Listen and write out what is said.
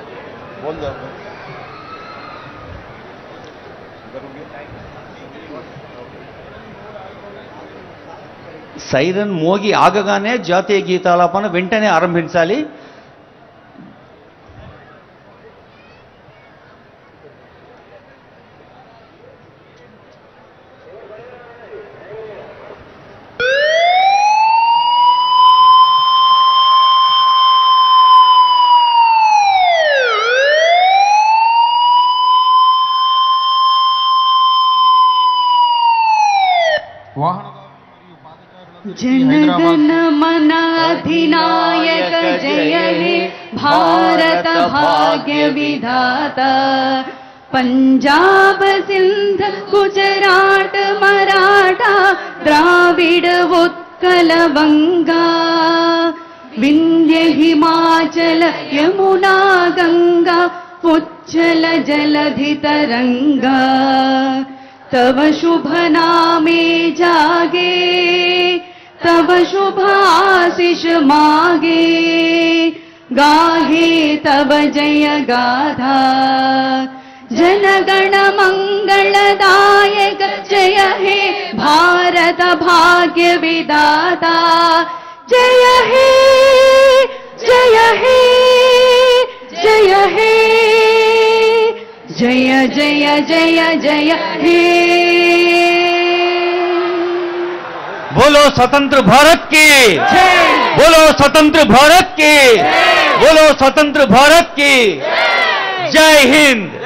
बोल दो। సైరన్ మోగి ఆగగానే జాతీయ గీతాలాపన వెంటనే ఆరంభించాలి. जनगण मन अधिनायक जय हे भारत भाग्य विधाता। पंजाब सिंध गुजरात मराठा द्राविड उत्कल बंगा। विंध्य हिमाचल यमुना गंगा उच्चल जलधि तरंगा। तव शुभ नामे जागे तव शुभ आशीष मागे। गाहे तव जय गाथा जनगण मंगलदायक जय हे भारत भाग्य विधाता। जय हे जय हे जय हे जय जय जय जय हे। बोलो स्वतंत्र भारत की, बोलो स्वतंत्र भारत की, बोलो स्वतंत्र भारत की। जय हिंद।